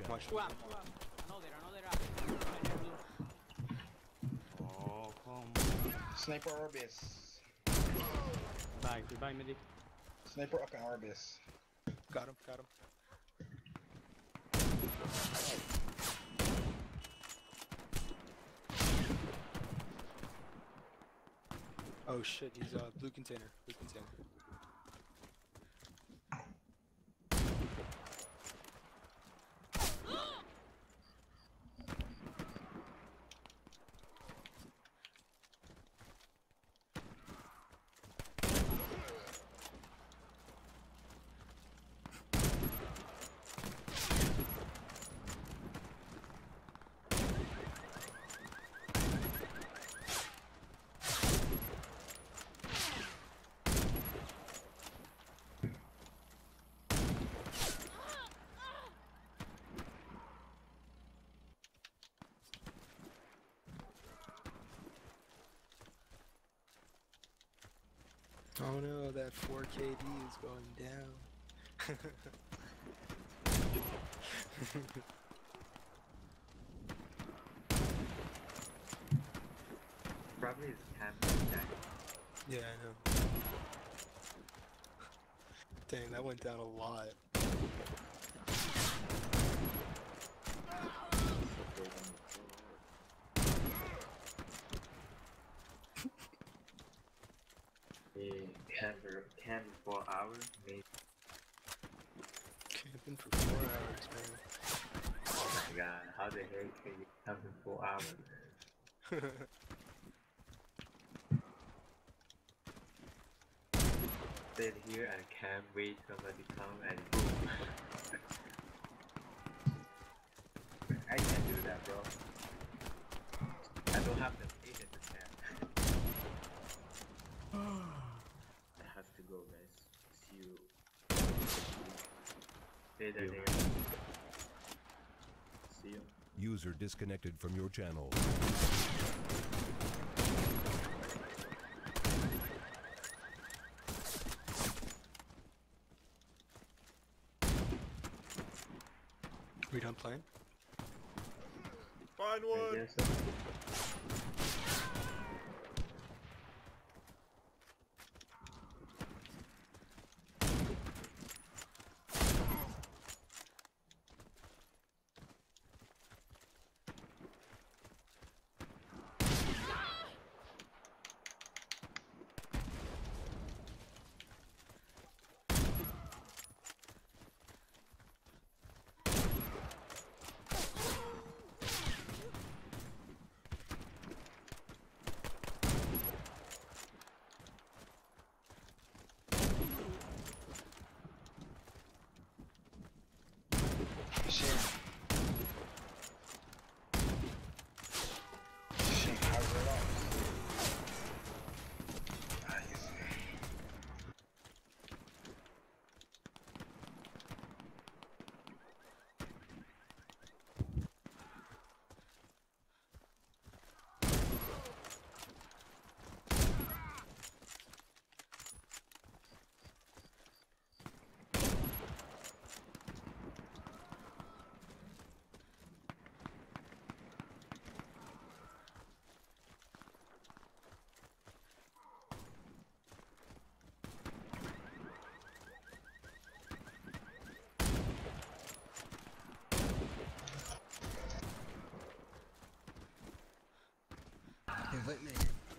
Watch. Two up. Another up. Oh, come Sniper Orbis. Goodbye, medic. Sniper up in Orbis. Got him. Oh shit, he's blue container. Oh no, that 4KD is going down. Probably is camping back. Yeah, I know. Dang, that went down a lot. Camping for hours, maybe. Camping for 4 hours, man. Oh my god, how the heck can you camping for hours? Sit here and camp, wait somebody come and boom. I can't do that, bro. I don't have the patience to camp. I have to go, guys. See you later. See you. User disconnected from your channel. We done playing? Find one! Yes, sir. Shit, how's it up? Nice. Invite me.